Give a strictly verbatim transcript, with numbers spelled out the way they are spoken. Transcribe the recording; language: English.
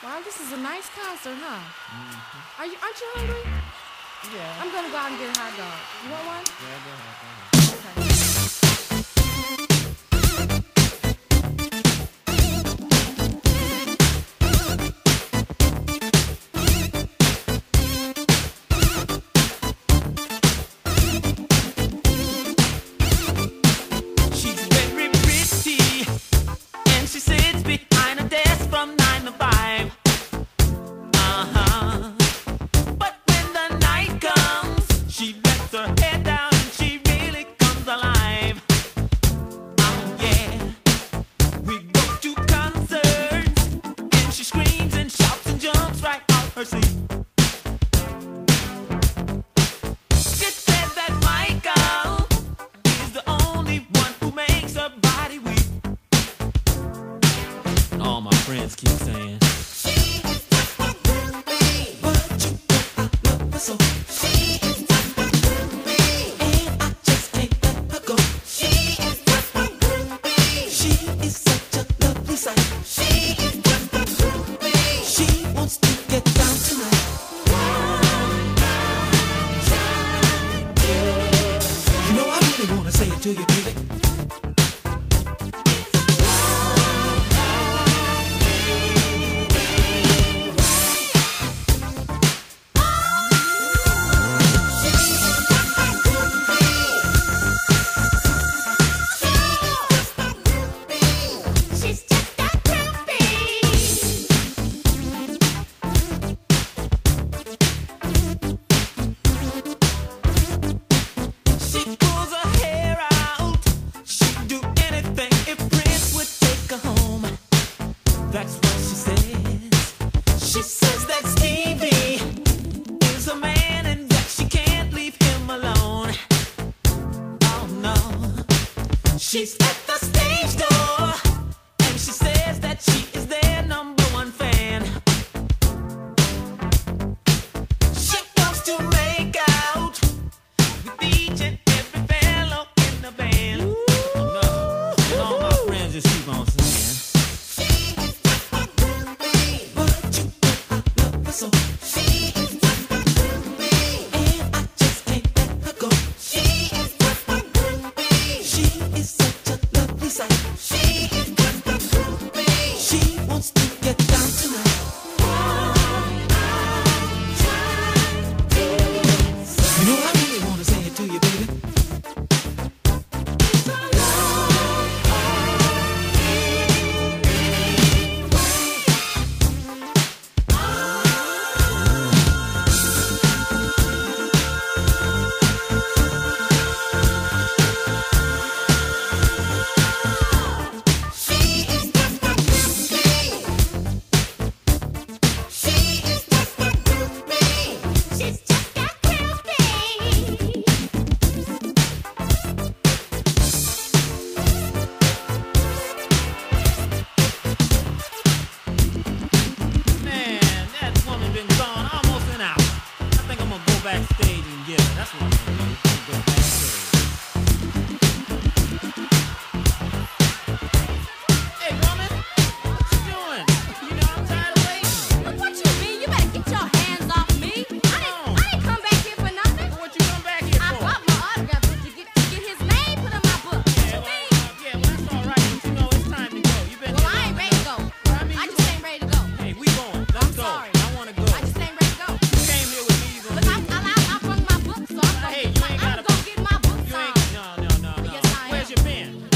Wow, this is a nice concert, huh? Mm-hmm. Are you, aren't you hungry? Yeah. I'm gonna go out and get a hot dog. You want one? Yeah, go ahead, go ahead. Okay. She's very pretty, and she sits behind a desk from nine to five. Uh-huh. But when the night comes, she lets her head down and she really comes alive. Oh yeah. We go to concerts, and she screams and shouts and jumps right out her seat. She said that Michael is the only one who makes her body weak. And all my friends keep saying, she is just my groupie, but you know I love her so. She is just my groupie, and I just can't let her go. She is just my groupie. She is such a lovely sight. She is just my groupie. She wants to get down tonight. You know I really wanna say it to you, baby. She's just a groupie. She pulls her hair out. She'd do anything if Prince would take her home. That's what she says. She says that Stevie is a man and that she can't leave him alone. Oh no. She's at the stage door, and she says that she is their number one fan. She wants to make out with each and every fellow in the band. Oh no. And all my friends just keep on saying, she is just my groupie, but you know I love her so. She is just my groupie, and I just can't let her go. She is just my groupie. She is such a lovely sight. She is just my groupie. She wants to get down tonight. You know I really wanna say it to you, baby. She is just my groupie. She is just my groupie. She's just a groupie. Man, that woman been gone almost an hour. I think I'm gonna go backstage and get her. That's what I'm gonna do. I'm gonna go backstage. Hey, woman, what you doing? You know I'm tired of waiting. Look what you mean. You better get your hands off me. I didn't, I didn't come back here for nothing. What you come back here I for? bought my autograph to get, to get his name put in my book. What Yeah, you well, mean? uh, yeah, well, that's all right, but you know it's time to go. You been Well, here I ain't long ready to enough. go. Well, I mean, I you just ain't ready to go. Hey, we going. Let's I'm go. sorry. I wanna go. I just ain't ready to go. You came here with me. You gonna Look, I, leave I, with me. I, I brought my book, so I'm Hey, gonna, you get ain't my, I'm gotta- gonna get my book You signed. ain't. No, no, no, no. Yes, I Where's am. your pen?